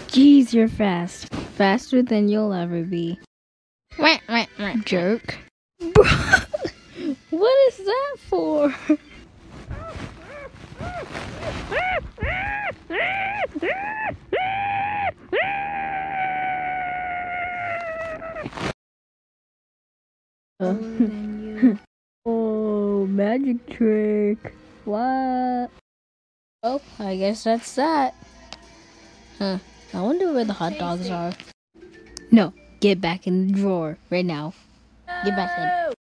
Jeez, you're fast. Faster than you'll ever be. Jerk. What is that for? Oh, magic trick. What? Oh, I guess that's that. Huh. I wonder where the hot dogs are. No, get back in the drawer right now. Get back in.